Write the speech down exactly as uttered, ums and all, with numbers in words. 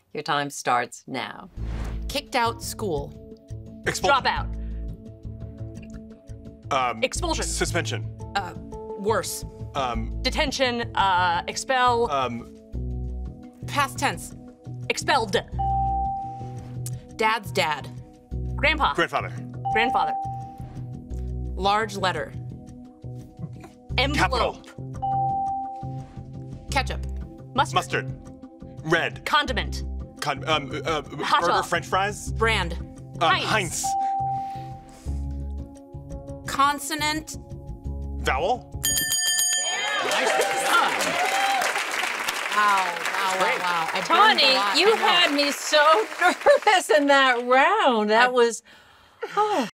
Your time starts now. Kicked out school. Expulsion. Dropout. Um, Expulsion. Suspension. Uh, worse. Um, Detention. Uh, expel. um, Past tense. Expelled. Dad's dad. Grandpa. grandfather. Grandfather. Large letter. Envelope. Capital. Ketchup. Mustard. Mustard. Red. Condiment. Con um, uh, Hot burger, dog. French fries. Brand. Um, Heinz. Heinz. Consonant. Vowel. Wow, wow, wow, wow. I burned a Tawny, lot. you I know. had me so nervous in that round. That was, oh.